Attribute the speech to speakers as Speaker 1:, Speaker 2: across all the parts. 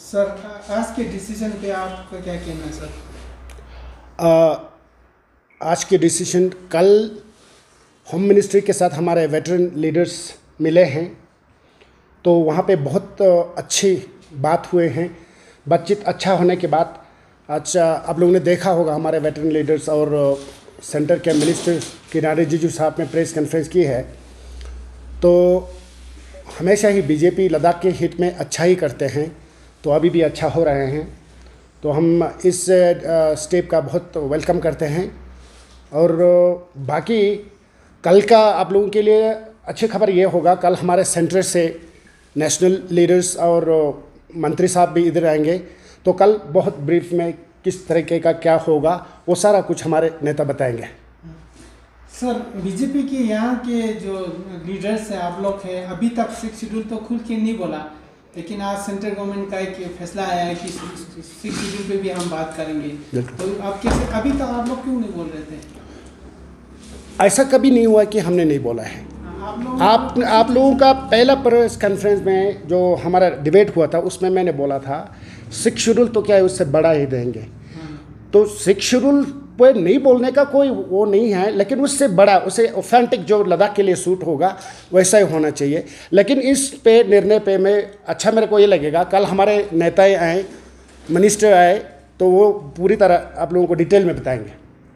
Speaker 1: Sir आज के decision पे आपका क्या कहना है सर?
Speaker 2: आज के डिसीजन, कल होम मिनिस्ट्री के साथ हमारे वेटरन लीडर्स मिले हैं तो वहाँ पे बहुत अच्छी बात हुए हैं। बातचीत अच्छा होने के बाद आज आप लोगों ने देखा होगा हमारे वेटरन लीडर्स और सेंटर के मिनिस्टर किरेन रिजिजू साहब ने प्रेस कॉन्फ्रेंस की है। तो हमेशा ही बीजेपी लद्दाख के हित में अच्छा ही करते हैं, तो अभी भी अच्छा हो रहे हैं। तो हम इस स्टेप का बहुत वेलकम करते हैं। और बाकी कल का आप लोगों के लिए अच्छी खबर ये होगा, कल हमारे सेंटर से नेशनल लीडर्स और मंत्री साहब भी इधर आएंगे। तो कल बहुत ब्रीफ में किस तरीके का क्या होगा वो सारा कुछ हमारे नेता बताएंगे।
Speaker 1: सर बीजेपी के यहाँ के जो लीडर्स हैं, आप लोग हैं, अभी तक 6 शेड्यूल तो खुल के नहीं बोला, लेकिन आज सेंट्रल गवर्नमेंट का एक फैसला आया है कि 6 शेड्यूल पे भी हम बात करेंगे। तो आप कैसे अभी तक आप लोग क्यों नहीं बोल रहे थे?
Speaker 2: ऐसा कभी नहीं हुआ कि हमने नहीं बोला है। आप लोगों का पहला प्रेस कॉन्फ्रेंस में जो हमारा डिबेट हुआ था उसमें मैंने बोला था 6 शेड्यूल तो क्या है, उससे बड़ा ही देंगे। तो 6 शेड्यूल पे नहीं बोलने का कोई वो नहीं है, लेकिन उससे बड़ा, उसे ऑथेंटिक जो लद्दाख के लिए सूट होगा वैसा ही होना चाहिए। लेकिन इस पे निर्णय पे मैं अच्छा मेरे को ये लगेगा, कल हमारे नेता आए, मिनिस्टर आए, तो वो पूरी तरह आप लोगों को डिटेल में बताएंगे।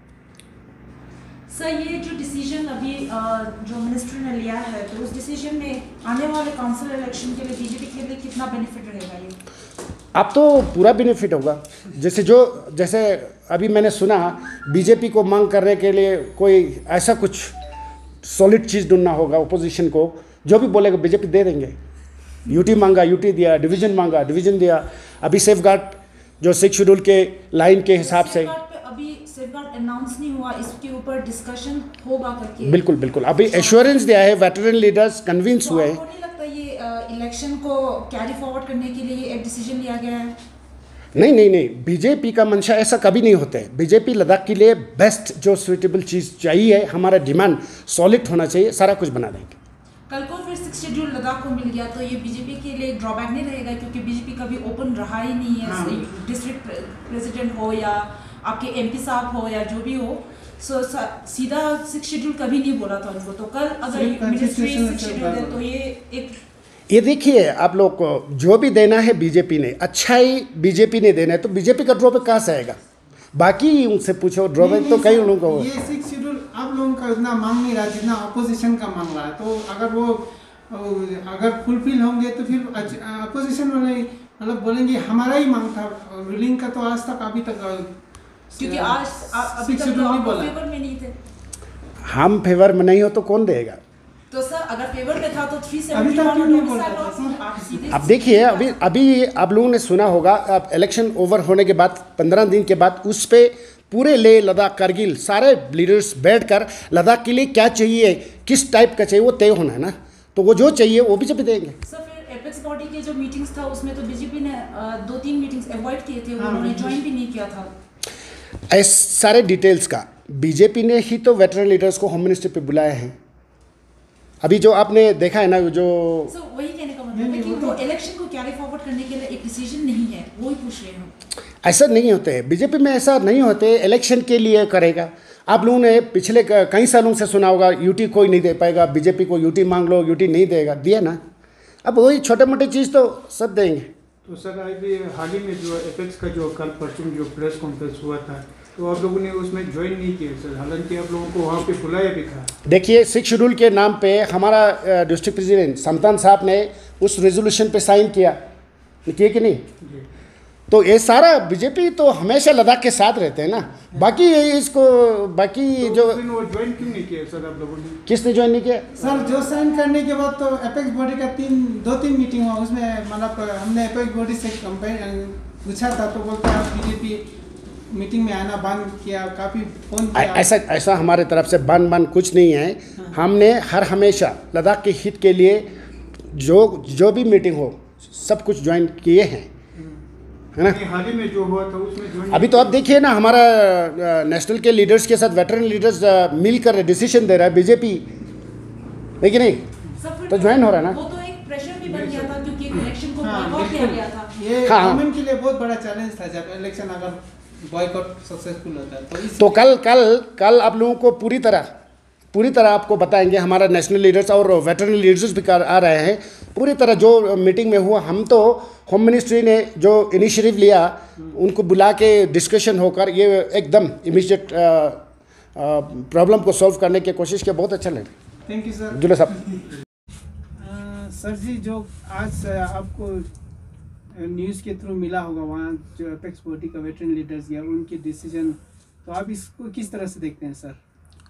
Speaker 3: सर ये जो डिसीजन अभी जो मिनिस्टर ने लिया है, तो उस डिसीजन में आने वाले काउंसिल इलेक्शन के लिए बीजेपी के लिए कितना बेनिफिट रहेगा? ये
Speaker 2: अब तो पूरा बेनिफिट होगा। जैसे अभी मैंने सुना बीजेपी को मांग करने के लिए कोई ऐसा कुछ सॉलिड चीज़ ढूंढना होगा ओपोजिशन को, जो भी बोलेगा बीजेपी दे देंगे। यूटी मांगा, यूटी दिया, डिवीजन मांगा, डिवीजन दिया। अभी सेफ गार्ड जो 6 शेड्यूल के लाइन के हिसाब से
Speaker 3: अभी सेफ गार्ड अनाउंस नहीं हुआ, इसके ऊपर डिस्कशन होगा करके।
Speaker 2: बिल्कुल अभी एश्योरेंस दिया है, वेटरन लीडर्स कन्विंस हुए हैं।
Speaker 3: आपको नहीं लगता ये इलेक्शन को कैरी फॉरवर्ड करने के लिए एक डिसीजन लिया गया है?
Speaker 2: नहीं, बीजेपी का मंशा ऐसा कभी नहीं होता है। बीजेपी लद्दाख के लिए बेस्ट जो सूटेबल चीज़ चाहिए, हमारा डिमांड सॉलिड होना चाहिए, सारा कुछ बना देंगे।
Speaker 3: कल को फिर 6 शेड्यूल लद्दाख को मिल गया तो ये बीजेपी के लिए ड्रॉबैक नहीं रहेगा, क्योंकि बीजेपी कभी ओपन रहा ही नहीं है। डिस्ट्रिक्ट प्रेसिडेंट हो या आपके एमपी साहब हो या जो भी हो, सीधा 6 शेड्यूल कभी नहीं बोला था उनको। तो कल अगर मिनिस्ट्री 6 शेड्यूल दे तो ये
Speaker 2: देखिए, आप लोग को जो भी देना है बीजेपी ने, अच्छा ही बीजेपी ने देना है, तो बीजेपी का ड्रॉबैक कहाँ से आएगा? बाकी उनसे पूछो, ड्रॉबैक तो कई लोगों को।
Speaker 1: ये 6 शेड्यूल आप लोगों का उतना मांग नहीं रहा जितना अपोजिशन का मांग रहा है। तो अगर फुलफिल होंगे तो फिर अपोजिशन वाले मतलब बोलेंगे हमारा ही मांग था, रूलिंग का तो आज तक अभी तक,
Speaker 3: क्योंकि आज अभी तक तो आप फेवर में नहीं थे।
Speaker 2: हम फेवर में नहीं हो तो कौन देगा?
Speaker 3: तो सर अगर फेवर में था तो 371
Speaker 2: अब देखिए, अभी आप लोगों ने सुना होगा, अब इलेक्शन ओवर होने के बाद 15 दिन के बाद उस पर पूरे ले लद्दाख, कारगिल सारे लीडर्स बैठकर लद्दाख के लिए क्या चाहिए, किस टाइप का चाहिए, वो तय होना है ना। तो वो जो चाहिए वो बीजेपी देंगे।
Speaker 3: सर फिर एपेक्स बॉडी के जो मीटिंग्स था उसमें तो बीजेपी ने 2-3 मीटिंग्स अवॉइड किए थे, उन्होंने ज्वाइन भी नहीं किया था।
Speaker 2: इस सारे डिटेल्स का बीजेपी ने ही तो वेटरन लीडर्स को होम मिनिस्ट्री पे बुलाया है। अभी जो आपने देखा है ना, जो
Speaker 3: वही कहने का मतलब है कि वो इलेक्शन को कैरी फॉरवर्ड करने के लिए एक डिसीजन नहीं है, वो ही पूछ रहे हैं।
Speaker 2: ऐसा नहीं होते हैं बीजेपी में, ऐसा नहीं होते। इलेक्शन के लिए करेगा। आप लोगों ने पिछले कई सालों से सुना होगा यूटी कोई नहीं दे पाएगा, बीजेपी को यूटी मांग लो, यूटी नहीं देगा, दिया ना। अब वही छोटे मोटे चीज़ तो सब देंगे।
Speaker 4: तो सर अभी हाल ही में जो एपेक्स का जो कल परसों जो प्रेस कॉन्फ्रेंस हुआ था, तो आप लोगों ने उसमें ज्वाइन नहीं किया सर, हालांकि आप लोगों को वहाँ पे बुलाया भी था।
Speaker 2: देखिए, 6 शेड्यूल के नाम पे हमारा डिस्ट्रिक्ट प्रेसिडेंट समतान साहब ने उस रेजोल्यूशन पे साइन किया कि नहीं? तो ये सारा बीजेपी तो हमेशा लद्दाख के साथ रहते हैं ना। बाकी बाकी
Speaker 4: तो
Speaker 2: जो
Speaker 4: वो ज्वाइन क्यों नहीं किया सर आप लोगों ने?
Speaker 2: किसने ज्वाइन नहीं किया?
Speaker 1: सर जो साइन करने के बाद तो एपेक्स बॉडी का 2-3 मीटिंग हुआ, उसमें मतलब हमने एपेक्स बॉडी से पूछा था तो बोलता है बीजेपी मीटिंग में आना बंद किया, काफ़ी फोन किया।
Speaker 2: ऐसा हमारे तरफ से बंद कुछ नहीं है। हमने हमेशा लद्दाख के हित के लिए जो भी मीटिंग हो सब कुछ ज्वाइन किए हैं, है ना।
Speaker 4: हाल ही में जो हुआ था उसमें
Speaker 2: अभी तो आप देखिए ना, हमारा नेशनल के लीडर्स के साथ वेटरन लीडर्स मिलकर डिसीजन दे रहा है बीजेपी, है कि नहीं? तो ज्वाइन हो रहा है ना।
Speaker 3: वो तो एक प्रेशर भी बन गया था क्योंकि इलेक्शन को
Speaker 1: हाँ,
Speaker 3: बॉयकॉट किया
Speaker 1: बिल्कुल।
Speaker 3: गया था।
Speaker 1: ये
Speaker 2: हाँ।
Speaker 1: गवर्नमेंट के लिए बहुत बड़ा चैलेंज था जब इलेक्शन अगर बॉयकॉट सक्सेसफुल होता है
Speaker 2: तो कल आप लोगों को पूरी तरह आपको बताएंगे। हमारा नेशनल लीडर्स और वेटरन लीडर्स भी आ रहे हैं। पूरी तरह जो मीटिंग में हुआ, हम तो होम मिनिस्ट्री ने जो इनिशिएटिव लिया उनको बुला के डिस्कशन होकर ये एकदम इमीडिएट प्रॉब्लम को सॉल्व करने की कोशिश किया। बहुत अच्छा लगा।
Speaker 1: Thank you sir.
Speaker 2: अब्दुल्ला साहब,
Speaker 1: सर जी, जो आज आपको न्यूज़ के थ्रू मिला होगा वहाँ जो एपेक्स बॉडी का वेटरन लीडर्स या उनके डिसीजन, तो आप इसको किस तरह से देखते हैं सर?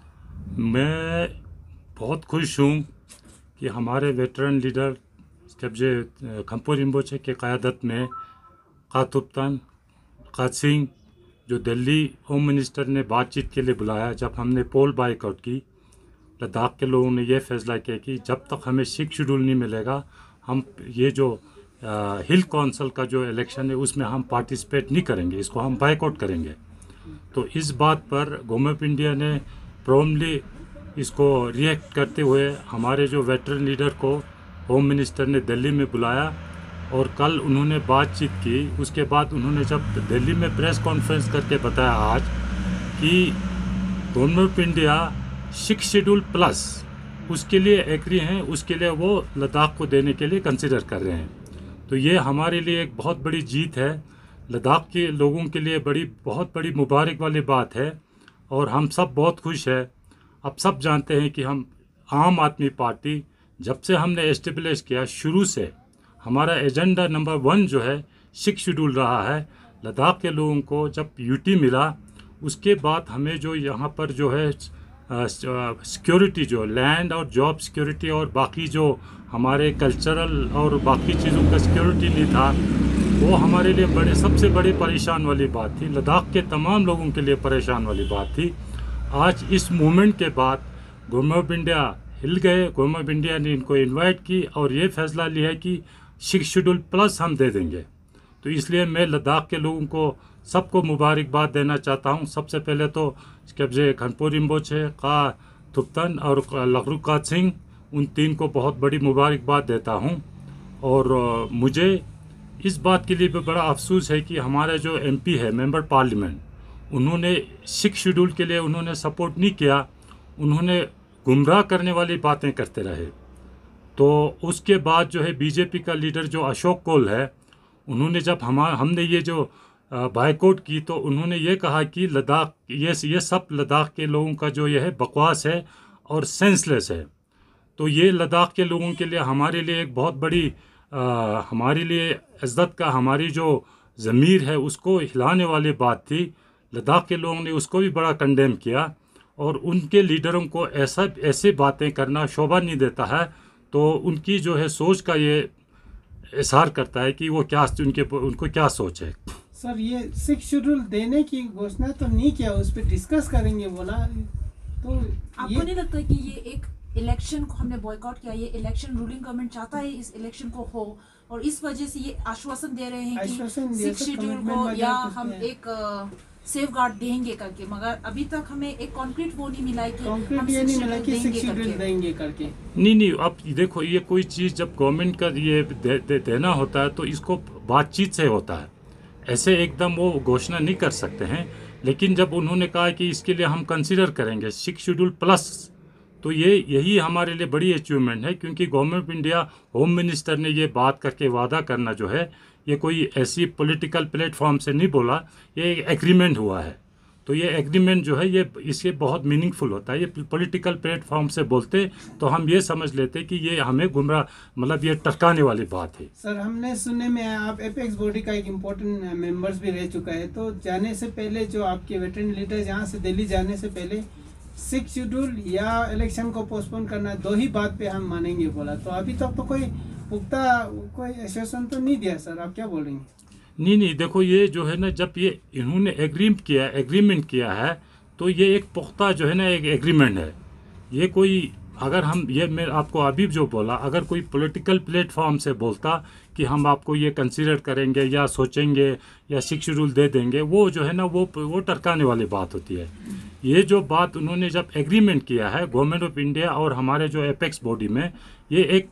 Speaker 5: मैं बहुत खुश हूँ कि हमारे वेटरन लीडर कब्जे खम्पू रिम्पोचे के क़यादत में कातुप्तान कासिंग जो दिल्ली होम मिनिस्टर ने बातचीत के लिए बुलाया, जब हमने पोल बाइकआउट की, लद्दाख के लोगों ने यह फैसला किया कि जब तक हमें 6 शेड्यूल नहीं मिलेगा, हम ये जो हिल काउंसिल का जो इलेक्शन है उसमें हम पार्टिसिपेट नहीं करेंगे, इसको हम बाइकआउट करेंगे। तो इस बात पर गवर्नमेंट ऑफ इंडिया ने प्रॉम्पटली इसको रिएक्ट करते हुए हमारे जो वेटरन लीडर को होम मिनिस्टर ने दिल्ली में बुलाया और कल उन्होंने बातचीत की। उसके बाद उन्होंने जब दिल्ली में प्रेस कॉन्फ्रेंस करके बताया आज कि government of India 6 schedule plus उसके लिए एग्री हैं, उसके लिए वो लद्दाख को देने के लिए कंसिडर कर रहे हैं। तो ये हमारे लिए एक बहुत बड़ी जीत है, लद्दाख के लोगों के लिए बहुत बड़ी मुबारक वाली बात है और हम सब बहुत खुश हैं। अब सब जानते हैं कि हम आम आदमी पार्टी जब से हमने एस्टेब्लिश किया, शुरू से हमारा एजेंडा नंबर 1 जो है 6 शेड्यूल रहा है। लद्दाख के लोगों को जब यूटी मिला उसके बाद हमें जो यहाँ पर जो है सिक्योरिटी, जो लैंड और जॉब सिक्योरिटी और बाकी जो हमारे कल्चरल और बाकी चीज़ों का सिक्योरिटी नहीं था, वो हमारे लिए सबसे बड़ी परेशान वाली बात थी। लद्दाख के तमाम लोगों के लिए परेशान वाली बात थी। आज इस मूवमेंट के बाद गवर्नमेंट ऑफ इंडिया हिल गए। गवर्नमेंट ऑफ इंडिया ने इनको इनवाइट की और ये फैसला लिया है कि 6 शेड्यूल प्लस हम दे देंगे। तो इसलिए मैं लद्दाख के लोगों को सबको मुबारकबाद देना चाहता हूँ। सबसे पहले तो कब्जे खनपू रिम्पोचे, का थुप्तन और लखरुका सिंह, उन 3 को बहुत बड़ी मुबारकबाद देता हूँ। और मुझे इस बात के लिए भी बड़ा अफसोस है कि हमारे जो MP है, मेंबर पार्लियामेंट, उन्होंने 6 शेड्यूल के लिए उन्होंने सपोर्ट नहीं किया, उन्होंने गुमराह करने वाली बातें करते रहे। तो उसके बाद जो है बीजेपी का लीडर जो अशोक कोल है, उन्होंने जब हमने ये जो बाइकआउट की तो उन्होंने ये कहा कि लद्दाख ये सब लद्दाख के लोगों का जो ये है बकवास है और सेंसलेस है। तो ये लद्दाख के लोगों के लिए हमारे लिए एक बहुत बड़ी हमारे लिए इज़्ज़त का, हमारी जो ज़मीर है उसको हिलाने वाली बात थी। लद्दाख के लोगों ने उसको भी बड़ा कंडेम किया और उनके लीडरों को ऐसे बातें करना शोभा नहीं देता है। तो उनकी जो है सोच का ये इज़हार करता है कि वो उनको क्या सोच है।
Speaker 1: सर, ये 6 शेड्यूल देने की घोषणा तो नहीं किया, उस पर डिस्कस करेंगे बोला। तो
Speaker 3: आपको नहीं लगता कि ये एक इलेक्शन को हमने बॉयकॉट किया, ये इलेक्शन रूलिंग गवर्नमेंट चाहता है इस इलेक्शन को हो और इस वजह से ये आश्वासन दे रहे हैं कि 6 शेड्यूल को या हम एक सेफ गार्ड देंगे करके, मगर अभी तक हमें एक कॉन्क्रीट वो नहीं मिला है कि हम 6 शेड्यूल
Speaker 1: देंगे करके।
Speaker 5: नहीं, अब देखो, ये कोई चीज़ जब गवर्नमेंट का ये देना होता है तो इसको बातचीत से होता है, ऐसे एकदम वो घोषणा नहीं कर सकते हैं। लेकिन जब उन्होंने कहा कि इसके लिए हम कंसीडर करेंगे 6 शेड्यूल प्लस, तो यही हमारे लिए बड़ी अचीवमेंट है, क्योंकि government of India home minister ने ये बात करके वादा करना जो है, ये कोई ऐसी पॉलिटिकल प्लेटफॉर्म से नहीं बोला, ये एक एग्रीमेंट हुआ है। तो ये एग्रीमेंट जो है ये इससे बहुत मीनिंगफुल होता है। ये पॉलिटिकल प्लेटफॉर्म से बोलते तो हम ये समझ लेते कि ये हमें गुमराह, मतलब ये टरकाने वाली बात है।
Speaker 1: सर, हमने सुनने में आप एपेक्स बॉडी का एक इम्पोर्टेंट मेंबर्स भी रह चुका है, तो जाने से पहले जो आपके वेटरन लीडर यहाँ से दिल्ली जाने से पहले 6 शेड्यूल या इलेक्शन को पोस्टपोन करना, 2 ही बात पे हम मानेंगे बोला। तो अभी तक तो कोई पुख्ता कोई आश्वासन तो नहीं दिया सर, आप क्या बोलेंगे?
Speaker 5: नहीं, देखो, ये जो है ना, जब ये इन्होंने एग्रीमेंट किया है तो ये एक पुख्ता जो है ना एक एग्रीमेंट है। ये कोई, अगर हम ये मैं आपको अभी जो बोला, अगर कोई पॉलिटिकल प्लेटफॉर्म से बोलता कि हम आपको ये कंसीडर करेंगे या सोचेंगे या 6 शेड्यूल दे देंगे, वो जो है ना वो टरकाने वाली बात होती है। ये जो बात उन्होंने जब एग्रीमेंट किया है गवर्नमेंट ऑफ इंडिया और हमारे जो एपेक्स बॉडी में, ये एक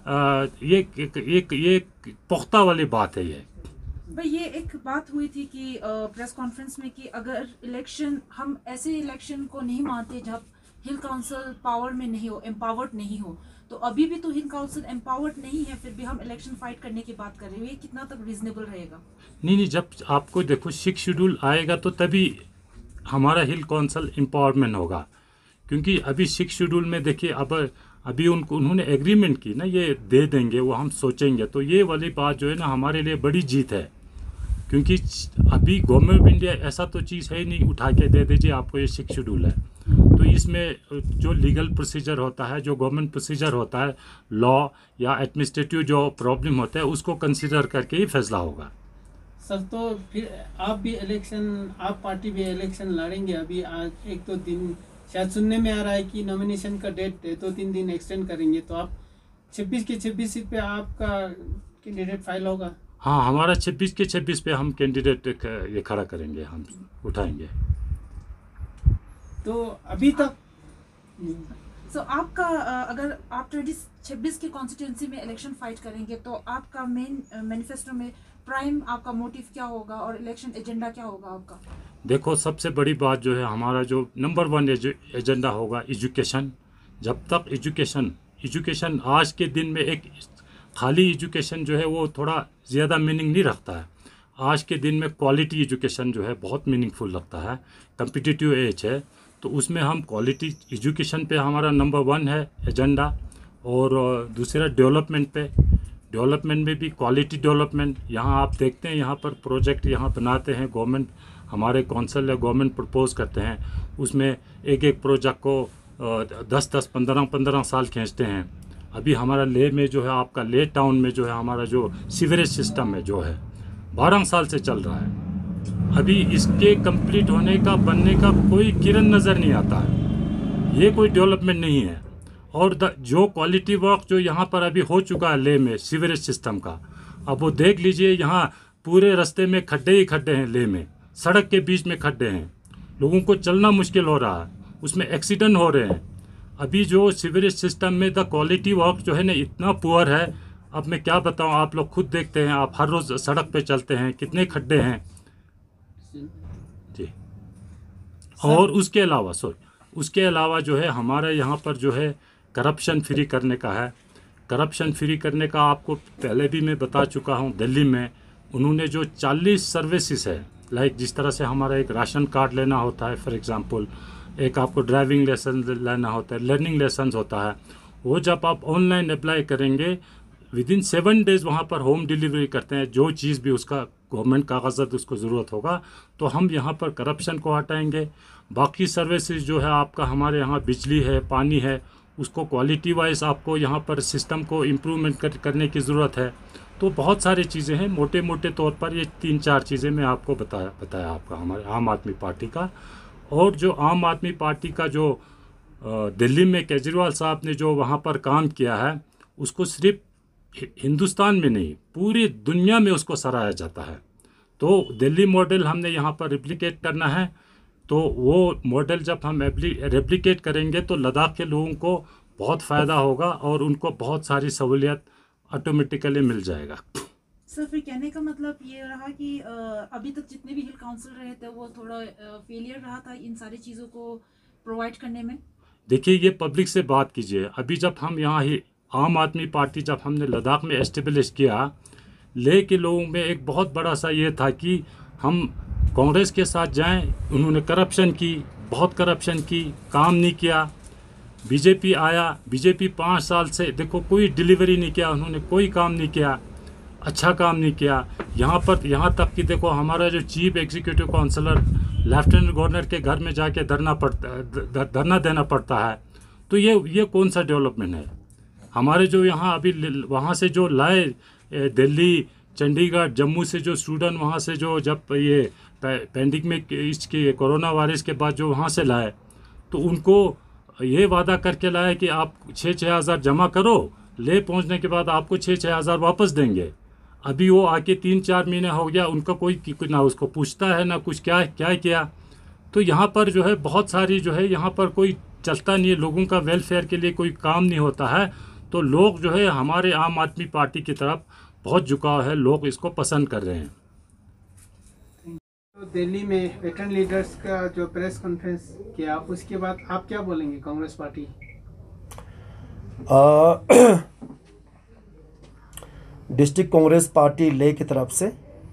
Speaker 5: ये पुख्ता वाली बात है ये।
Speaker 3: भाई ये एक बात हुई थी कि प्रेस कॉन्फ्रेंस में कि अगर इलेक्शन, हम ऐसे इलेक्शन को नहीं मानते जब हिल काउंसिल पावर में नहीं हो, एम्पावर्ड नहीं हो, तो अभी भी तो हिल काउंसिल एम्पावर्ड नहीं है, फिर भी हम इलेक्शन फाइट करने की बात कर रहे हैं, ये कितना तक रीजनेबल रहेगा?
Speaker 5: नहीं, जब आपको देखो 6 शेड्यूल आएगा तो तभी हमारा हिल काउंसिल एम्पावरमेंट होगा, क्योंकि अभी 6 शेड्यूल में देखिए अब अभी उन्होंने एग्रीमेंट की ना, ये दे देंगे वो हम सोचेंगे, तो ये वाली बात जो है ना हमारे लिए बड़ी जीत है, क्योंकि अभी गवर्नमेंट ऑफ इंडिया ऐसा तो चीज़ है ही नहीं उठा के दे दीजिए आपको ये 6 शेड्यूल है। तो इसमें जो लीगल प्रोसीजर होता है, जो गवर्नमेंट प्रोसीजर होता है, लॉ या एडमिनिस्ट्रेटिव जो प्रॉब्लम होता है उसको कंसिडर करके ही फैसला होगा।
Speaker 1: सर तो फिर आप भी इलेक्शन, आप पार्टी भी इलेक्शन लड़ेंगे अभी? आज 1-2 दिन शायद सुनने में आ रहा है कि नॉमिनेशन का डेट 2-3 दिन एक्सटेंड करेंगे, तो आप 26 के 26 सीट पे आपका कैंडिडेट फाइल होगा?
Speaker 5: हाँ, हमारा 26 के 26 पे हम कैंडिडेट ये खड़ा करेंगे, हम उठाएंगे।
Speaker 1: तो अभी तक
Speaker 3: सो आपका अगर आप 2026 के कॉन्स्टिट्यूंसी में इलेक्शन फाइट करेंगे तो आपका मेन मैनिफेस्टो में प्राइम आपका मोटिव क्या होगा और इलेक्शन एजेंडा क्या होगा आपका?
Speaker 5: देखो, सबसे बड़ी बात जो है हमारा जो नंबर 1 एजेंडा होगा एजुकेशन। जब तक एजुकेशन आज के दिन में एक खाली एजुकेशन जो है वो थोड़ा ज़्यादा मीनिंग नहीं रखता है। आज के दिन में क्वालिटी एजुकेशन जो है बहुत मीनिंगफुल लगता है। कम्पिटिटिव एज है तो उसमें हम क्वालिटी एजुकेशन पे हमारा नंबर 1 है एजेंडा, और दूसरा डेवलपमेंट में भी क्वालिटी डेवलपमेंट। यहाँ आप देखते हैं यहाँ पर प्रोजेक्ट यहाँ बनाते हैं गवर्नमेंट, हमारे कौंसिल या गवर्नमेंट प्रपोज करते हैं, उसमें एक प्रोजेक्ट को 10-10, 15-15 साल खींचते हैं। अभी हमारा लेह में जो है, आपका लेह टाउन में जो है हमारा जो सीवरेज सिस्टम है जो है 12 साल से चल रहा है, अभी इसके कंप्लीट होने का, बनने का कोई किरण नज़र नहीं आता है। ये कोई डेवलपमेंट नहीं है। और जो क्वालिटी वर्क जो यहाँ पर अभी हो चुका है लेह में सीवरेज सिस्टम का, अब वो देख लीजिए, यहाँ पूरे रास्ते में खड्डे ही खड्डे हैं, लेह में सड़क के बीच में खड्डे हैं, लोगों को चलना मुश्किल हो रहा है, उसमें एक्सीडेंट हो रहे हैं। अभी जो सीवरेज सिस्टम में द क्वालिटी वर्क जो है ना इतना पुअर है, अब मैं क्या बताऊँ, आप लोग खुद देखते हैं, आप हर रोज़ सड़क पे चलते हैं, कितने खड्डे हैं जी। और उसके अलावा जो है हमारा यहाँ पर जो है करप्शन फ्री करने का है। करप्शन फ्री करने का आपको पहले भी मैं बता चुका हूँ। दिल्ली में उन्होंने जो 40 सर्विसेज है, लाइक जिस तरह से हमारा एक राशन कार्ड लेना होता है फॉर एग्जांपल, एक आपको ड्राइविंग लाइसेंस लेना होता है, लर्निंग लाइसेंस होता है, वो जब आप ऑनलाइन अप्लाई करेंगे विदिन 7 डेज़ वहाँ पर होम डिलीवरी करते हैं। जो चीज़ भी उसका गवर्नमेंट कागजात उसको ज़रूरत होगा, तो हम यहाँ पर करप्शन को हटाएंगे। बाकी सर्विसेज जो है आपका, हमारे यहाँ बिजली है, पानी है, उसको क्वालिटी वाइज आपको यहाँ पर सिस्टम को इम्प्रूवमेंट करने की ज़रूरत है। तो बहुत सारी चीज़ें हैं, मोटे मोटे तौर पर ये 3-4 चीज़ें मैं आपको बताया आपका हमारे आम आदमी पार्टी का। और जो आम आदमी पार्टी का जो दिल्ली में केजरीवाल साहब ने जो वहाँ पर काम किया है, उसको सिर्फ हिंदुस्तान में नहीं पूरी दुनिया में उसको सराहा जाता है। तो दिल्ली मॉडल हमने यहाँ पर रेप्लिकेट करना है। तो वो मॉडल जब हम रेप्लिकेट करेंगे तो लद्दाख के लोगों को बहुत फ़ायदा होगा और उनको बहुत सारी सहूलियत ऑटोमेटिकली मिल जाएगा।
Speaker 3: सर फिर कहने का मतलब ये रहा कि अभी तक जितने भी हिल काउंसिल रहे थे वो थोड़ा फेलियर रहा था इन सारी चीज़ों को प्रोवाइड करने में।
Speaker 5: देखिए, ये पब्लिक से बात कीजिए। अभी जब हम यहाँ ही आम आदमी पार्टी जब हमने लद्दाख में एस्टेब्लिश किया, लेह के लोगों में एक बहुत बड़ा सा ये था कि हम कांग्रेस के साथ जाएं। उन्होंने करप्शन की, बहुत करप्शन की, काम नहीं किया। बीजेपी आया, बीजेपी 5 साल से देखो कोई डिलीवरी नहीं किया, उन्होंने कोई काम नहीं किया, अच्छा काम नहीं किया। यहाँ तक कि देखो हमारा जो chief executive councillor lieutenant governor के घर में जाके धरना देना पड़ता है। तो ये कौन सा डेवलपमेंट है? हमारे जो यहाँ अभी वहाँ से जो लाए दिल्ली, चंडीगढ़, जम्मू से जो स्टूडेंट वहाँ से जो जब ये पैंडेमिक इसके कोरोना वायरस के बाद जो वहाँ से लाए, तो उनको ये वादा करके लाए कि आप 6-6 हज़ार जमा करो, ले पहुँचने के बाद आपको 6-6 हज़ार वापस देंगे। अभी वो आके 3-4 महीने हो गया, उनका कोई ना उसको पूछता है ना कुछ क्या किया। तो यहाँ पर जो है बहुत सारी जो है यहाँ पर कोई चलता नहीं है, लोगों का वेलफेयर के लिए कोई काम नहीं होता है। तो लोग जो है हमारे आम आदमी पार्टी की तरफ बहुत झुकाव है, लोग इसको पसंद कर रहे हैं।
Speaker 1: तो दिल्ली में वेटरन लीडर्स का जो प्रेस कॉन्फ्रेंस किया, उसके बाद आप क्या बोलेंगे Congress party?
Speaker 6: District Congress party ले की तरफ से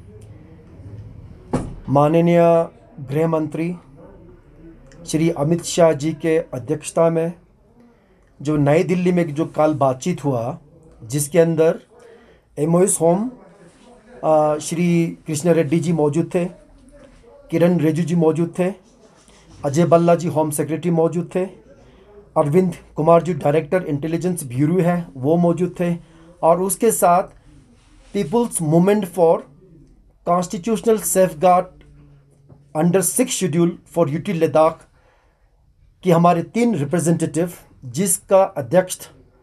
Speaker 6: माननीय गृह मंत्री श्री अमित शाह जी के अध्यक्षता में जो नई दिल्ली में जो कल बातचीत हुआ, जिसके अंदर एमओएस होम श्री कृष्ण रेड्डी जी मौजूद थे, किरण रिजिजू जी मौजूद थे, अजय भल्ला जी होम सेक्रेटरी मौजूद थे, Arvind Kumar ji director intelligence bureau है वो मौजूद थे, और उसके साथ people's movement for constitutional safeguard under 6 schedule for UT Ladakh कि हमारे 3 रिप्रेजेंटेटिव, जिसका अध्यक्ष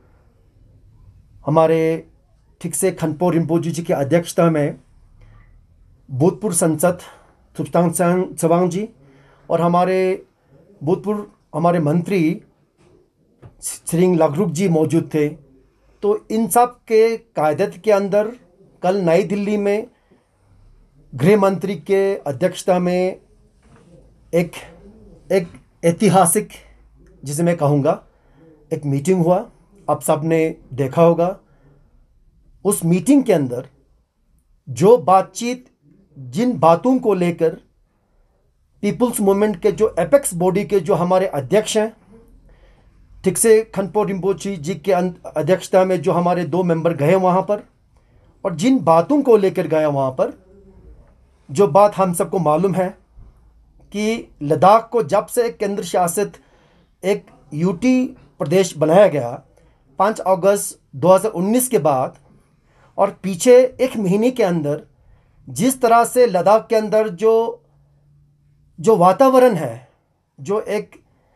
Speaker 6: हमारे ठीक से खनपो रिम्पोची जी की अध्यक्षता में भूतपूर्व सांसद थुप्तांग सवांग जी और हमारे भूतपूर्व हमारे मंत्री श्री लखरुक जी मौजूद थे। तो इन सब के कायदत के अंदर कल नई दिल्ली में गृह मंत्री के अध्यक्षता में एक ऐतिहासिक, जिसे मैं कहूँगा, एक मीटिंग हुआ। आप सब ने देखा होगा उस मीटिंग के अंदर जो बातचीत, जिन बातों को लेकर पीपल्स मूवमेंट के जो एपेक्स बॉडी के जो हमारे अध्यक्ष हैं, ठीक से खनपो रिम्पोची जी के अध्यक्षता में जो हमारे 2 मेंबर गए वहाँ पर, और जिन बातों को लेकर गए वहाँ पर, जो बात हम सबको मालूम है कि लद्दाख को जब से एक केंद्र शासित एक यूटी प्रदेश बनाया गया 5 अगस्त 2019 के बाद, और पीछे 1 महीने के अंदर जिस तरह से लद्दाख के अंदर जो वातावरण है, जो एक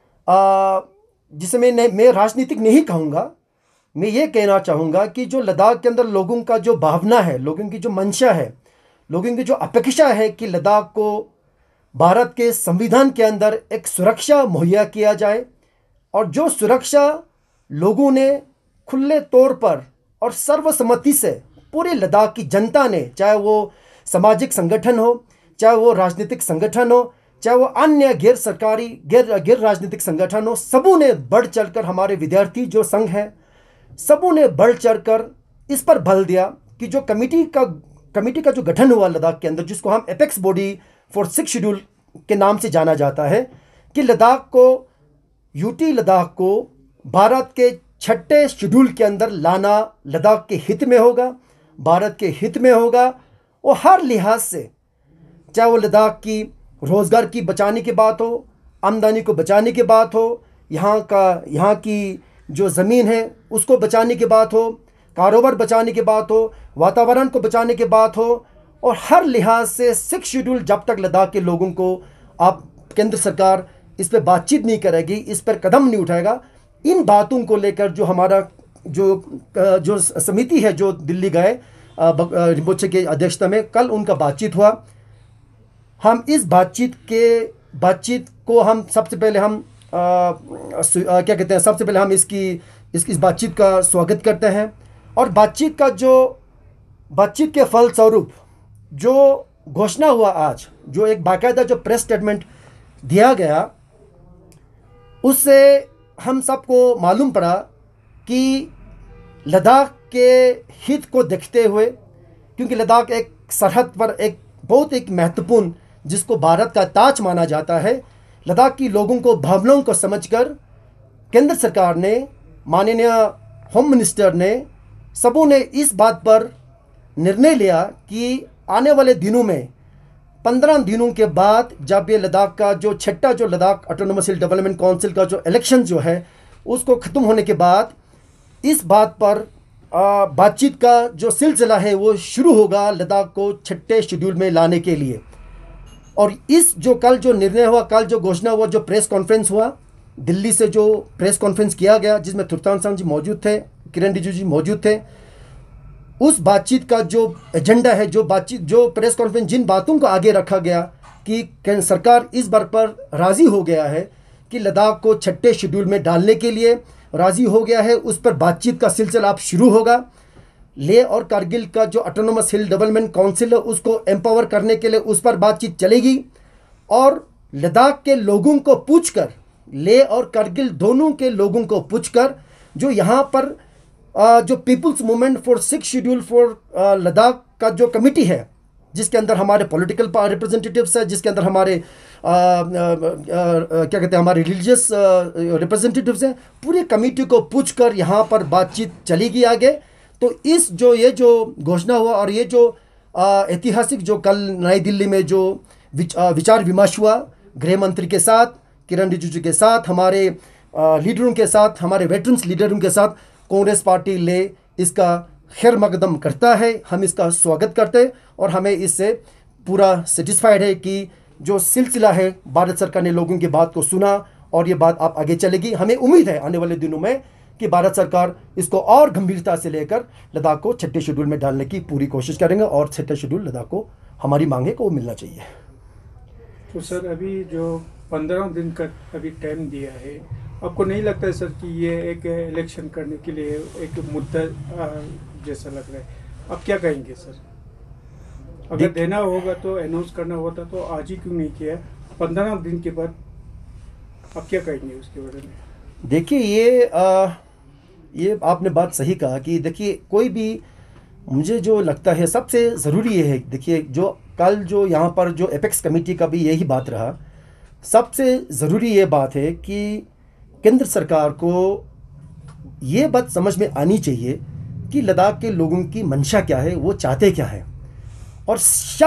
Speaker 6: जिसे मैं राजनीतिक नहीं कहूँगा, मैं ये कहना चाहूँगा कि जो लद्दाख के अंदर लोगों का जो भावना है, लोगों की जो मंशा है, लोगों की जो अपेक्षा है कि लद्दाख को भारत के संविधान के अंदर एक सुरक्षा मुहैया किया जाए, और जो सुरक्षा लोगों ने खुले तौर पर और सर्वसम्मति से पूरे लद्दाख की जनता ने, चाहे वो सामाजिक संगठन हो, चाहे वो राजनीतिक संगठन हो, चाहे वो अन्य गैर सरकारी गैर राजनीतिक संगठन हो, सबों ने बढ़ चढ़कर, हमारे विद्यार्थी जो संघ है सबों ने बढ़ चढ़कर इस पर बल दिया कि जो कमेटी का जो गठन हुआ लद्दाख के अंदर, जिसको हम एपेक्स बॉडी फॉर 6 शेड्यूल के नाम से जाना जाता है, कि लद्दाख को, यूटी लद्दाख को भारत के 6ठे शेड्यूल के अंदर लाना लद्दाख के हित में होगा, भारत के हित में होगा। और हर लिहाज से, चाहे वो लद्दाख की रोज़गार की बचाने की बात हो, आमदनी को बचाने की बात हो, यहाँ की जो ज़मीन है उसको बचाने की बात हो, कारोबार बचाने की बात हो, वातावरण को बचाने की बात हो, और हर लिहाज से 6 शेड्यूल जब तक लद्दाख के लोगों को आप केंद्र सरकार इस पर बातचीत नहीं करेगी, इस पर कदम नहीं उठाएगा, इन बातों को लेकर जो हमारा जो समिति है जो दिल्ली गए रिम्पोचे के अध्यक्षता में, कल उनका बातचीत हुआ। हम इस बातचीत को हम सबसे पहले हम क्या कहते हैं, सबसे पहले हम इस बातचीत का स्वागत करते हैं। और बातचीत के फलस्वरूप जो घोषणा हुआ आज, जो एक बाकायदा जो प्रेस स्टेटमेंट दिया गया, उससे हम सबको मालूम पड़ा कि लद्दाख के हित को देखते हुए, क्योंकि लद्दाख एक सरहद पर एक बहुत एक महत्वपूर्ण, जिसको भारत का ताज माना जाता है, लद्दाख की लोगों को भावनाओं को समझकर केंद्र सरकार ने, माननीय होम मिनिस्टर ने, सबों ने इस बात पर निर्णय लिया कि आने वाले दिनों में 15 दिनों के बाद जब ये लद्दाख का जो 6ठा जो Ladakh autonomous hill development council का जो इलेक्शन जो है उसको ख़त्म होने के बाद इस बात पर बातचीत का जो सिलसिला है वो शुरू होगा लद्दाख को 6ठे शेड्यूल में लाने के लिए। और इस जो कल जो निर्णय हुआ, कल जो घोषणा हुआ, जो प्रेस कॉन्फ्रेंस हुआ दिल्ली से, जो प्रेस कॉन्फ्रेंस किया गया जिसमें थुप्तांग सवांग जी मौजूद थे, किरण रिजिजू जी मौजूद थे, उस बातचीत का जो एजेंडा है, जो प्रेस कॉन्फ्रेंस, जिन बातों को आगे रखा गया कि केंद्र सरकार इस बार पर राज़ी हो गया है कि लद्दाख को 6ठे शेड्यूल में डालने के लिए राज़ी हो गया है, उस पर बातचीत का सिलसिला अब शुरू होगा। लेह और कारगिल का जो ऑटोनोमस हिल डेवलपमेंट काउंसिल है उसको एम्पावर करने के लिए उस पर बातचीत चलेगी। और लद्दाख के लोगों को पूछकर, लेह और कारगिल दोनों के लोगों को पूछकर, जो यहाँ पर जो people's movement for 6 schedule for Ladakh का जो कमेटी है, जिसके अंदर हमारे पॉलिटिकल रिप्रेजेंटेटिव्स हैं, जिसके अंदर हमारे क्या कहते हैं, हमारे रिलीजियस रिप्रेजेंटेटिव्स हैं, पूरी कमेटी को पूछकर यहाँ पर बातचीत चलेगी आगे। तो इस जो ये जो घोषणा हुआ और ये जो ऐतिहासिक जो कल नई दिल्ली में जो विचार विमर्श हुआ गृह मंत्री के साथ, किरण रिजिजू के साथ, हमारे लीडरों के साथ, हमारे वेटरन्स लीडरों के साथ, कांग्रेस पार्टी ले इसका खैर मकदम करता है। हम इसका स्वागत करते हैं और हमें इससे पूरा सेटिस्फाइड है कि जो सिलसिला है भारत सरकार ने लोगों की बात को सुना और ये बात आप आगे चलेगी। हमें उम्मीद है आने वाले दिनों में कि भारत सरकार इसको और गंभीरता से लेकर लद्दाख को 6ठे शेड्यूल में डालने की पूरी कोशिश करेंगे और 6ठा शेड्यूल लद्दाख को हमारी मांगे को मिलना चाहिए।
Speaker 4: तो सर अभी जो 15 दिन का अभी टाइम दिया है, आपको नहीं लगता है सर कि ये एक इलेक्शन करने के लिए एक मुद्दा जैसा लग रहा है? आप क्या कहेंगे सर? अगर देना होगा तो अनाउंस करना होता तो आज ही क्यों नहीं किया? 15 दिन के बाद आप क्या कहेंगे उसके बारे में?
Speaker 6: देखिए ये आपने बात सही कहा कि देखिए कोई भी, मुझे जो लगता है सबसे ज़रूरी ये है, देखिए जो कल जो यहाँ पर जो एपेक्स कमेटी का भी यही बात रहा, सबसे ज़रूरी ये बात है कि केंद्र सरकार को ये बात समझ में आनी चाहिए कि लद्दाख के लोगों की मंशा क्या है, वो चाहते क्या है। और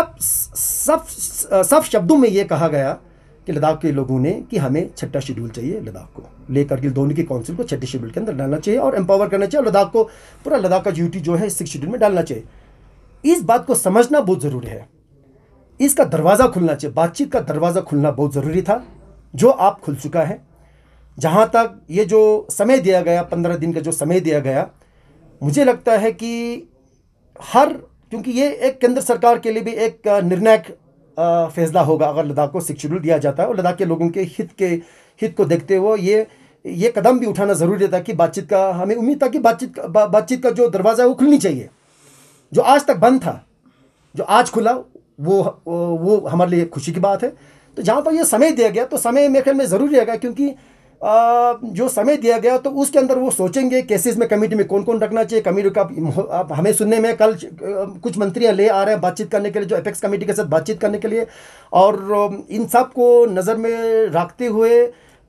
Speaker 6: सब शब्दों में ये कहा गया कि लद्दाख के लोगों ने कि हमें 6ठा शेड्यूल चाहिए, लद्दाख को लेह कारगिल दोनों की काउंसिल को 6ठे शेड्यूल के अंदर डालना चाहिए और एम्पावर करना चाहिए और लद्दाख को पूरा लद्दाख का ड्यूटी जो है 6 शेड्यूल में डालना चाहिए। इस बात को समझना बहुत ज़रूरी है, इसका दरवाज़ा खुलना चाहिए, बातचीत का दरवाज़ा खुलना बहुत ज़रूरी था, जो आप खुल चुका है। जहाँ तक ये जो समय दिया गया, 15 दिन का जो समय दिया गया, मुझे लगता है कि क्योंकि ये एक केंद्र सरकार के लिए भी एक निर्णायक फैसला होगा अगर लद्दाख को 6 शेड्यूल दिया जाता है और लद्दाख के लोगों के हित को देखते हुए ये कदम भी उठाना ज़रूरी था कि बातचीत का, हमें उम्मीद था कि बातचीत का जो दरवाज़ा है वो खुलनी चाहिए। जो आज तक बंद था, जो आज खुला, वो हमारे लिए खुशी की बात है। तो जहाँ पर ये समय दिया गया, तो समय मेरे ख्याल में ज़रूरी रहेगा, क्योंकि जो समय दिया गया तो उसके अंदर वो सोचेंगे केसेस में कमेटी में कौन कौन रखना चाहिए। कमेटी का हमें सुनने में कल कुछ मंत्रियां ले आ रहे हैं बातचीत करने के लिए, जो एपेक्स कमेटी के साथ बातचीत करने के लिए, और इन सब को नज़र में रखते हुए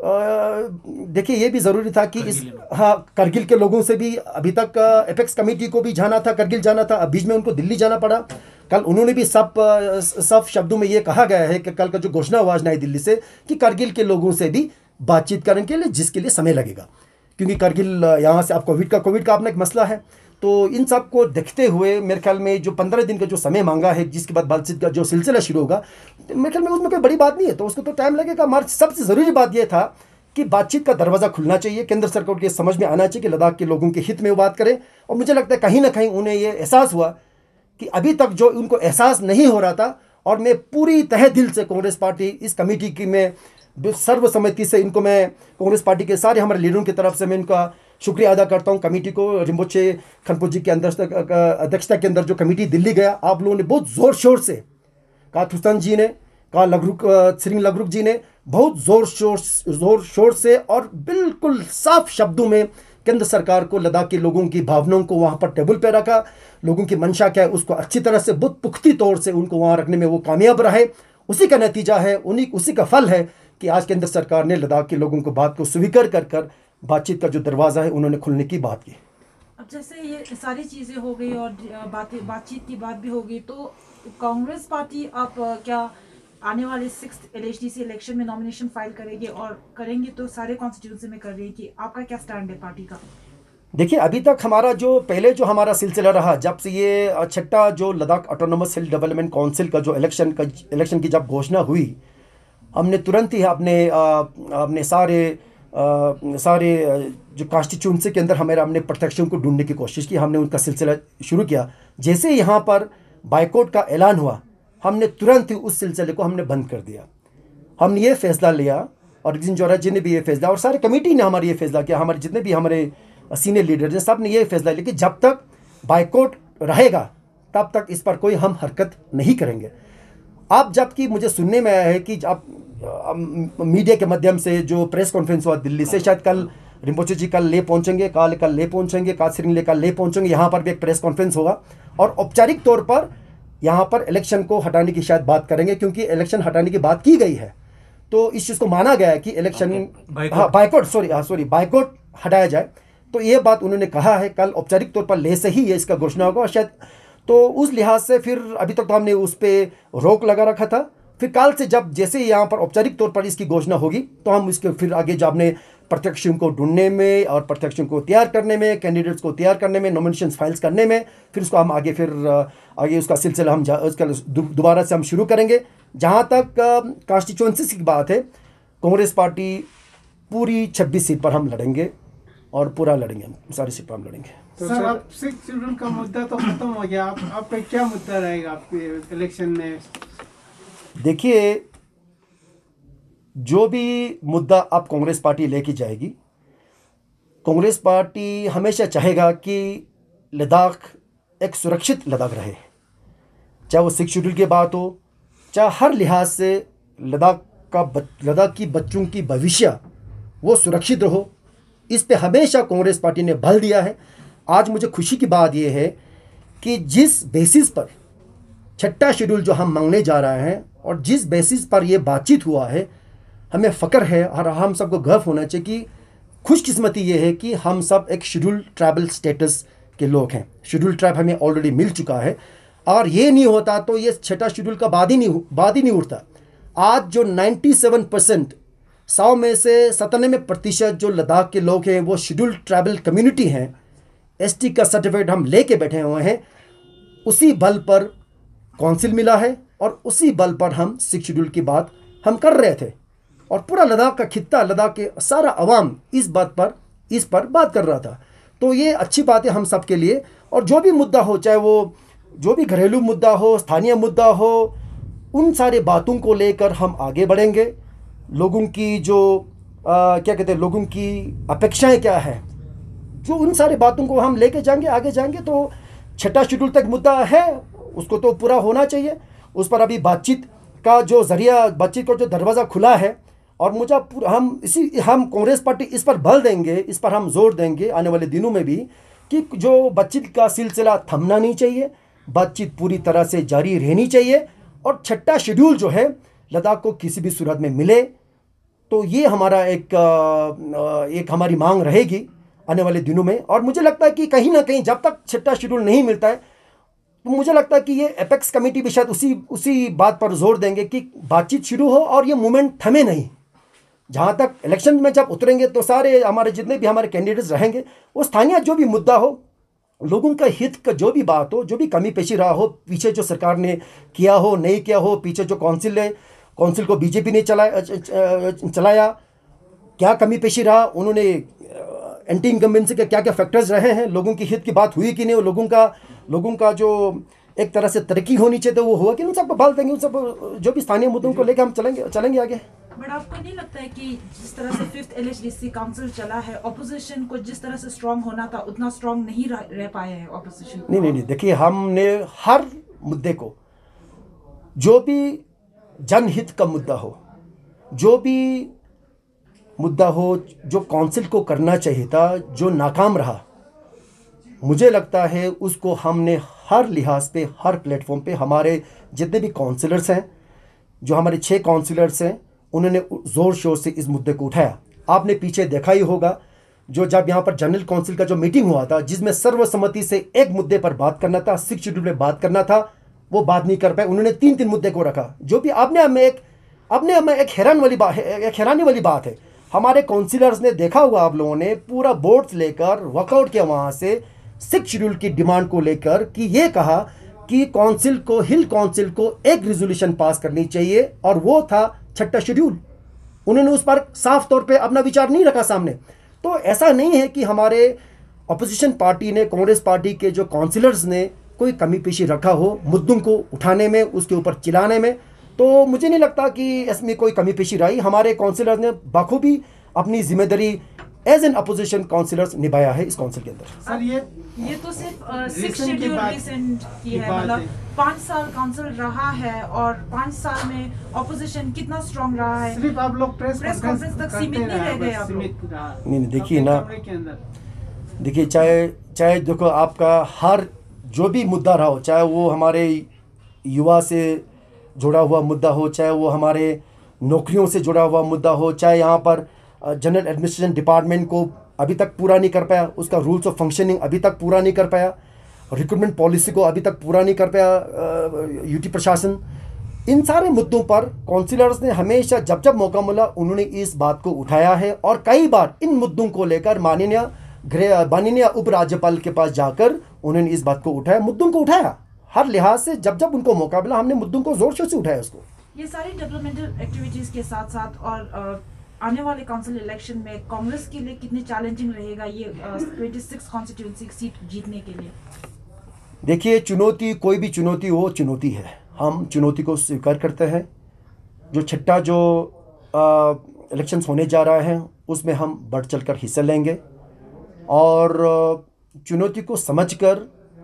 Speaker 6: देखिए ये भी ज़रूरी था कि कारगिल के लोगों से भी अभी तक एपेक्स कमेटी को भी जाना था, कारगिल जाना था, अब बीच में उनको दिल्ली जाना पड़ा। कल उन्होंने भी सब शब्दों में ये कहा गया है कि कल का जो घोषणा हुआ नई दिल्ली से कि कारगिल के लोगों से भी बातचीत करने के लिए, जिसके लिए समय लगेगा, क्योंकि कारगिल यहाँ से आप कोविड का अपना एक मसला है। तो इन सब को देखते हुए मेरे ख्याल में जो 15 दिन का जो समय मांगा है, जिसके बाद बातचीत का जो सिलसिला शुरू होगा, तो मेरे ख्याल में उसमें कोई बड़ी बात नहीं है, तो उसको तो टाइम लगेगा। हमारी सबसे ज़रूरी बात यह था कि बातचीत का दरवाज़ा खुलना चाहिए, केंद्र सरकार के समझ में आना चाहिए कि लद्दाख के लोगों के हित में वो बात करें। और मुझे लगता है कहीं ना कहीं उन्हें ये एहसास हुआ कि अभी तक जो उनको एहसास नहीं हो रहा था, और मैं पूरी तहे दिल से कांग्रेस पार्टी इस कमेटी की मैं सर्वसम्मति से इनको, मैं कांग्रेस पार्टी के सारे हमारे लीडरों की तरफ से मैं इनका शुक्रिया अदा करता हूं। कमेटी को रिम्पोचे खनपुर जी के अध्यक्षता के अंदर जो कमेटी दिल्ली गया, आप लोगों ने बहुत ज़ोर शोर से, कहा थुस्तन जी ने, कहा श्री लगरुक जी ने, बहुत ज़ोर शोर से और बिल्कुल साफ शब्दों में केंद्र सरकार को, लद्दाख के लोगों की भावनाओं को वहाँ पर टेबल पर रखा। लोगों की मंशा क्या है उसको अच्छी तरह से, बहुत पुख्ती तौर से उनको वहाँ रखने में वो कामयाब रहे। उसी का नतीजा है, उसी का फल है कि आज केंद्र सरकार ने लद्दाख के लोगों को बात को स्वीकार कर बातचीत का जो दरवाज़ा है उन्होंने खुलने की बात की।
Speaker 3: अब जैसे ये सारी चीज़ें हो गई और बातचीत की बात भी हो गई, तो कांग्रेस पार्टी आप क्या आने वाले 6th LHDC इलेक्शन में नॉमिनेशन फाइल करेंगे, और करेंगे तो सारे कॉन्स्टिट्यूंसी में कर रही है कि आपका क्या स्टैंड है पार्टी का?
Speaker 6: देखिए अभी तक हमारा जो पहले जो हमारा सिलसिला रहा, जब से ये 6ठा जो Ladakh autonomous hill development council का जो इलेक्शन की जब घोषणा हुई, हमने तुरंत ही अपने सारे जो कॉन्स्टिट्यूंसी के अंदर हमने प्रत्याशियों को ढूंढने की कोशिश की, हमने उनका सिलसिला शुरू किया। जैसे यहाँ पर बाइकआउट का ऐलान हुआ, हमने तुरंत ही उस सिलसिले को हमने बंद कर दिया। हमने ये फैसला लिया और गिरिजन जौहरिया जी ने भी ये फैसला, और सारे कमेटी ने हमारे ये फैसला किया, हमारे जितने भी हमारे सीनियर लीडर हैं सब ने ये फैसला लिया कि जब तक बाइकआउट रहेगा तब तक इस पर कोई हम हरकत नहीं करेंगे। अब जबकि मुझे सुनने में आया है कि अब मीडिया के माध्यम से जो प्रेस कॉन्फ्रेंस हुआ दिल्ली से, शायद कल रिम्पोचे जी कल ले पहुंचेंगे, कल ले पहुंचेंगे, कासिरिंगले कल ले पहुंचेंगे, यहाँ पर भी एक प्रेस कॉन्फ्रेंस होगा और औपचारिक तौर पर यहाँ पर इलेक्शन को हटाने की शायद बात करेंगे, क्योंकि इलेक्शन हटाने की बात की गई है। तो इस चीज़ को माना गया है कि इलेक्शन बाइकआउट हटाया जाए। तो ये बात उन्होंने कहा है, कल औपचारिक तौर पर ले से ही ये इसका घोषणा होगा। और शायद तो उस लिहाज से फिर अभी तक तो हमने उस पर रोक लगा रखा था, फिर कल से जब जैसे यहाँ पर औपचारिक तौर पर इसकी घोषणा होगी तो हम इसके फिर आगे जब अपने प्रत्याशियों को ढूंढने में और प्रत्याशियों को तैयार करने में, कैंडिडेट्स को तैयार करने में, नॉमिनेशन फाइल्स करने में, फिर उसको हम आगे उसका सिलसिला हम उसका दोबारा से हम शुरू करेंगे। जहाँ तक कॉन्स्टिट्यूंसीज की बात है, कांग्रेस पार्टी पूरी 26 सीट पर हम लड़ेंगे और पूरा लड़ेंगे, हम सारी सीट पर हम लड़ेंगे।
Speaker 1: तो सर अब 6 शेड्यूल का मुद्दा तो खत्म हो गया, आपका क्या मुद्दा रहेगा आपके इलेक्शन में?
Speaker 6: देखिए, जो भी मुद्दा अब कांग्रेस पार्टी लेके जाएगी, कांग्रेस पार्टी हमेशा चाहेगा कि लद्दाख एक सुरक्षित लद्दाख रहे, चाहे वो 6 शेड्यूल की बात हो, चाहे हर लिहाज से लद्दाख की बच्चों की भविष्य वो सुरक्षित रहो। इस पे हमेशा कांग्रेस पार्टी ने बल दिया है। आज मुझे खुशी की बात यह है कि जिस बेसिस पर 6ठा शेड्यूल जो हम मांगने जा रहे हैं और जिस बेसिस पर यह बातचीत हुआ है, हमें फ़ख्र है और हम सबको गर्व होना चाहिए कि खुशकिस्मती ये है कि हम सब एक शेड्यूल ट्राइबल स्टेटस के लोग हैं। शेड्यूल ट्राइब हमें ऑलरेडी मिल चुका है और ये नहीं होता तो ये 6ठा शेड्यूल का बाद ही नहीं उठता। आज जो 97%, 100 में से 97% जो लद्दाख के लोग हैं वो शेड्यूल ट्राइबल कम्युनिटी हैं। ST का सर्टिफिकेट हम लेके बैठे हुए हैं, उसी बल पर काउंसिल मिला है और उसी बल पर हम 6 शेड्यूल की बात हम कर रहे थे और पूरा लद्दाख का खित्ता, लद्दाख के सारा अवाम इस पर बात कर रहा था। तो ये अच्छी बात है हम सब के लिए। और जो भी मुद्दा हो, चाहे वो जो भी घरेलू मुद्दा हो, स्थानीय मुद्दा हो, उन सारे बातों को लेकर हम आगे बढ़ेंगे। लोगों की जो क्या कहते हैं, लोगों की अपेक्षाएं क्या है, जो उन सारी बातों को हम लेके जाएंगे, आगे जाएंगे। तो 6ठा शेड्यूल तक मुद्दा है, उसको तो पूरा होना चाहिए। उस पर अभी बातचीत का जो जरिया, बातचीत का जो दरवाज़ा खुला है और हम कांग्रेस पार्टी इस पर बल देंगे, इस पर हम जोर देंगे आने वाले दिनों में भी कि जो बातचीत का सिलसिला थमना नहीं चाहिए, बातचीत पूरी तरह से जारी रहनी चाहिए और 6ठा शेड्यूल जो है लद्दाख को किसी भी सूरत में मिले। तो ये हमारा एक हमारी मांग रहेगी आने वाले दिनों में। और मुझे लगता है कि कहीं ना कहीं जब तक 6ठा शेड्यूल नहीं मिलता है तो मुझे लगता है कि ये एपेक्स कमेटी भी शायद उसी बात पर जोर देंगे कि बातचीत शुरू हो और ये मूवमेंट थमे नहीं। जहाँ तक इलेक्शन में जब उतरेंगे तो सारे हमारे जितने भी हमारे कैंडिडेट्स रहेंगे, वो स्थानीय जो भी मुद्दा हो, लोगों का हित का जो भी बात हो, जो भी कमी पेशी रहा हो, पीछे जो सरकार ने किया हो, नहीं किया हो, पीछे जो काउंसिल है, काउंसिल को बीजेपी ने चलाया, क्या कमी पेशी रहा, उन्होंने एंटी इनकम्बेंसी के क्या क्या फैक्टर्स रहे हैं, लोगों की हित की बात हुई कि नहीं, लोगों का जो एक तरह से तरक्की होनी चाहिए तो वो हुआ कि, उन सब बल देंगे, उन सब जो भी स्थानीय मुद्दों को लेकर हम चलेंगे आगे।
Speaker 3: बट आपको नहीं लगता है कि जिस तरह से 5th LHDC काउंसिल चला है, ऑपोजिशन को जिस तरह से स्ट्रांग होना था उतना स्ट्रांग नहीं रह पाए हैं ऑपोजिशन?
Speaker 6: नहीं, देखिए, हमने हर मुद्दे को, जो भी जनहित का मुद्दा हो, जो भी मुद्दा हो जो काउंसिल को करना चाहिए था, जो नाकाम रहा, मुझे लगता है उसको हमने हर लिहाज पे, हर प्लेटफॉर्म पे, हमारे जितने भी काउंसिलर्स हैं, जो हमारे 6 काउंसिलर्स हैं, उन्होंने ज़ोर शोर से इस मुद्दे को उठाया। आपने पीछे देखा ही होगा जो जब यहाँ पर जनरल काउंसिल का जो मीटिंग हुआ था, जिसमें सर्वसम्मति से एक मुद्दे पर बात करना था, 6 शेड्यूल में बात करना था, वो बात नहीं कर पाए। उन्होंने 3 मुद्दे को रखा, जो भी अपने हमें एक हैरानी वाली बात है। हमारे काउंसिलर्स ने देखा हुआ, आप लोगों ने पूरा बोर्ड्स लेकर वर्कआउट किया वहाँ से 6 शेड्यूल की डिमांड को लेकर, कि ये कहा कि हिल काउंसिल को एक रेजोल्यूशन पास करनी चाहिए और वो था 6ठा शेड्यूल। उन्होंने उस पर साफ तौर पे अपना विचार नहीं रखा सामने। तो ऐसा नहीं है कि हमारे अपोजिशन पार्टी ने, कांग्रेस पार्टी के जो काउंसिलर्स ने कोई कमी पेशी रखा हो मुद्दों को उठाने में, उसके ऊपर चिल्लाने में। तो मुझे नहीं लगता कि इसमें कोई कमी पेशी रही। हमारे काउंसिलर ने बखूबी अपनी जिम्मेदारी एज एन अपोजिशन काउंसिलर्स निभाया है इस काउंसिल के अंदर।
Speaker 1: सर
Speaker 3: ये तो सिर्फ सिक्स
Speaker 1: recent की
Speaker 3: शेड्यूल
Speaker 1: बात-
Speaker 3: रिसेंट की
Speaker 1: की
Speaker 3: है,
Speaker 1: बात
Speaker 3: मतलब
Speaker 1: है।
Speaker 3: 5 साल काउंसिल रहा है और 5 साल में ऑपोजिशन कितना स्ट्रांग रहा है।
Speaker 1: सिर्फ आप लोग प्रेस
Speaker 3: प्रेस कॉन्फ्रेंस तक
Speaker 1: करते
Speaker 3: सीमित नहीं
Speaker 1: रहे,
Speaker 3: रह गए
Speaker 1: बस
Speaker 3: आप लोग।
Speaker 1: सीमित रहा।
Speaker 6: नहीं, देखिए
Speaker 1: अपने
Speaker 6: ना,
Speaker 1: कमरे के अंदर
Speaker 6: देखिए चाहे देखो आपका हर जो भी मुद्दा रहा हो, चाहे वो हमारे युवा से जुड़ा हुआ मुद्दा हो, चाहे वो हमारे नौकरियों से जुड़ा हुआ मुद्दा हो, चाहे यहाँ पर जनरल एडमिनिस्ट्रेशन डिपार्टमेंट को अभी तक पूरा नहीं कर पाया, उसका रूल्स ऑफ फंक्शनिंग अभी तक पूरा नहीं कर पाया, रिक्रूटमेंट पॉलिसी को अभी तक पूरा नहीं कर पाया यूटी प्रशासन। इन सारे मुद्दों पर काउंसिलर्स ने हमेशा जब जब मौका मिला उन्होंने इस बात को उठाया है और कई बार इन मुद्दों को लेकर माननीय उपराज्यपाल के पास जाकर उन्होंने इस बात को उठाया, मुद्दों को उठाया। हर लिहाज से जब जब उनको मौका मिला हमने मुद्दों को जोर शोर से उठाया उसको।
Speaker 3: ये सारी डेवलपमेंटल एक्टिविटीज के साथ साथ और आने वाले काउंसिल इलेक्शन में कांग्रेस के लिए कितनी चैलेंजिंग रहेगा ये 26 कॉन्स्टिट्यूंसी सीट जीतने के लिए?
Speaker 6: देखिए, चुनौती कोई भी चुनौती हो, चुनौती है, हम चुनौती को स्वीकार करते हैं। जो छठा जो इलेक्शंस होने जा रहा है उसमें हम बढ़ चढ़ कर हिस्सा लेंगे और चुनौती को समझकर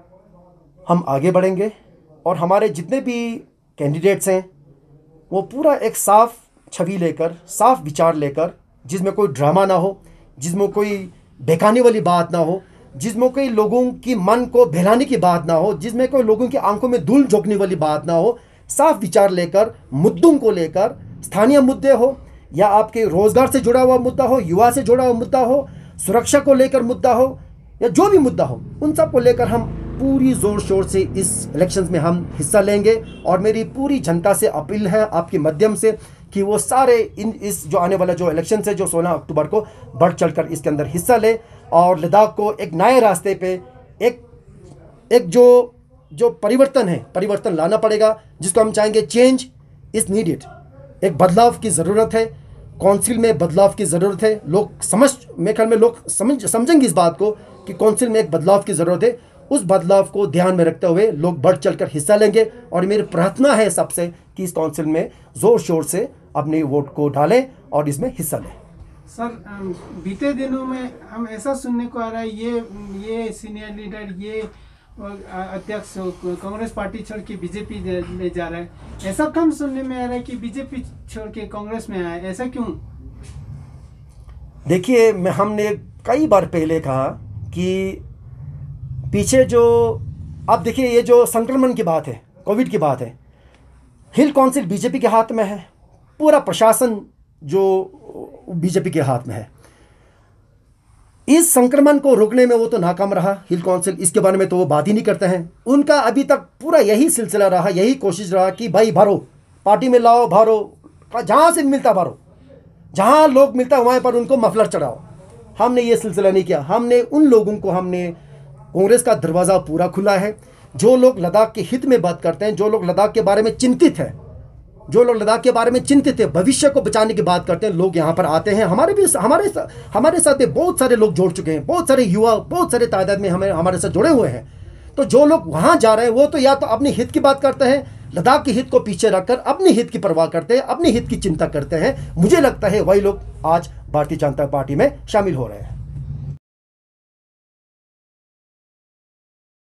Speaker 6: हम आगे बढ़ेंगे और हमारे जितने भी कैंडिडेट्स हैं वो पूरा एक साफ छवि लेकर, साफ विचार लेकर, जिसमें कोई ड्रामा ना हो, जिसमें कोई बेकाने वाली बात ना हो, जिसमें कोई लोगों की मन को बहलाने की बात ना हो, जिसमें कोई लोगों की आंखों में धूल झोंकने वाली बात ना हो, साफ विचार लेकर, मुद्दों को लेकर, स्थानीय मुद्दे हो या आपके रोजगार से जुड़ा हुआ मुद्दा हो, युवा से जुड़ा हुआ मुद्दा हो, सुरक्षा को लेकर मुद्दा हो या जो भी मुद्दा हो, उन सब को लेकर हम पूरी ज़ोर शोर से इस इलेक्शंस में हम हिस्सा लेंगे। और मेरी पूरी जनता से अपील है आपके माध्यम से कि वो सारे इस जो आने वाला जो इलेक्शन है जो 16 अक्टूबर को बढ़ चढ़कर इसके अंदर हिस्सा ले और लद्दाख को एक नए रास्ते पे एक जो परिवर्तन लाना पड़ेगा, जिसको हम चाहेंगे चेंज इज़ नीडेड। एक बदलाव की ज़रूरत है, काउंसिल में बदलाव की ज़रूरत है। मेरे ख्याल में लोग समझेंगे इस बात को कि काउंसिल में एक बदलाव की ज़रूरत है। उस बदलाव को ध्यान में रखते हुए लोग बढ़ चढ़कर हिस्सा लेंगे और मेरी प्रार्थना है सबसे कि इस काउंसिल में ज़ोर शोर से अपने वोट को डालें और इसमें हिस्सा लें।
Speaker 1: सर, बीते दिनों में हम ऐसा सुनने को आ रहा है ये सीनियर लीडर, ये अध्यक्ष कांग्रेस पार्टी छोड़ के बीजेपी में जा रहा है। ऐसा कम सुनने में आ रहा है कि बीजेपी छोड़ के कांग्रेस में आया, ऐसा क्यों?
Speaker 6: देखिए, हमने कई बार पहले कहा कि पीछे जो अब देखिए ये जो संक्रमण की बात है, कोविड की बात है, हिल काउंसिल बीजेपी के हाथ में है, पूरा प्रशासन जो बीजेपी के हाथ में है। इस संक्रमण को रोकने में वो तो नाकाम रहा हिल काउंसिल, इसके बारे में तो वो बात ही नहीं करते हैं। उनका अभी तक पूरा यही सिलसिला रहा, यही कोशिश रहा कि भाई भरो, पार्टी में लाओ, भरो, जहाँ से मिलता भरो, जहाँ लोग मिलता वहाँ पर उनको मफलर चढ़ाओ। हमने ये सिलसिला नहीं किया। हमने उन लोगों को, हमने कांग्रेस का दरवाज़ा पूरा खुला है। जो लोग लद्दाख के हित में बात करते हैं, जो लोग लद्दाख के बारे में चिंतित है, जो लोग लद्दाख के बारे में चिंतित है, भविष्य को बचाने की बात करते हैं, लोग यहाँ पर आते हैं। हमारे साथ भी बहुत सारे लोग जुड़ चुके हैं, बहुत सारे युवा बहुत सारे तादाद में हमारे साथ जुड़े हुए हैं। तो जो लोग वहाँ जा रहे हैं वो तो या तो अपने हित की बात करते हैं, लद्दाख के हित को पीछे रखकर अपने हित की परवाह करते हैं, अपने हित की चिंता करते हैं। मुझे लगता है वही लोग आज भारतीय जनता पार्टी में शामिल हो रहे हैं।